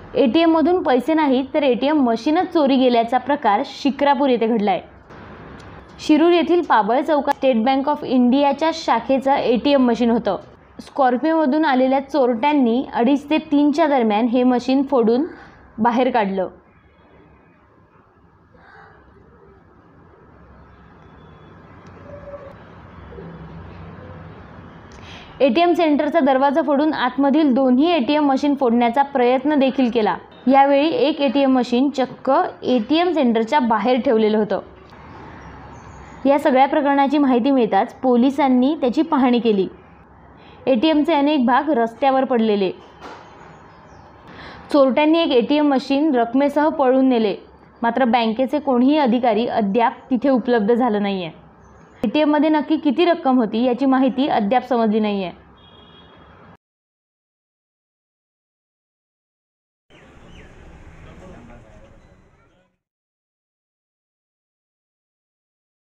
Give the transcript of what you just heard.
ATM मधून पैसे नाहीत तर ATM मशीनच चोरी गेल्याचा प्रकार शिक्रापूर येथे घडलाय। शिरूर येथील पाबळ चौकात स्टेट बँक ऑफ इंडियाच्या शाखेचं ATM मशीन होतं। स्कॉर्पिओमधून आलेल्या चोरट्यांनी 2:30 ते 3च्या दरम्यान हे मशीन फोडून बाहेर काढलं। ATM सेंटरचा दरवाजा फोडून आतमधील दोन्ही ATM मशीन फोडण्याचा प्रयत्न देखील केला। यावेळी एक ATM मशीन चक्क ATM सेंटरच्या बाहेर ठेवलेलं होतं। या सगळ्या प्रकरणाची माहिती मिळताच पोलिसांनी त्याची पाहणी केली। ATMचे अनेक भाग रस्त्यावर पडलेले। चोरट्यांनी एक ATM मशीन रकमेसह पळून नेले, मात्र बँकेचे कोणीही अधिकारी अद्याप तिथे उपलब्ध झालं नाहीये। ATM मध्ये नक्की किती रक्कम होती याची माहिती अद्याप समजली नाहीये।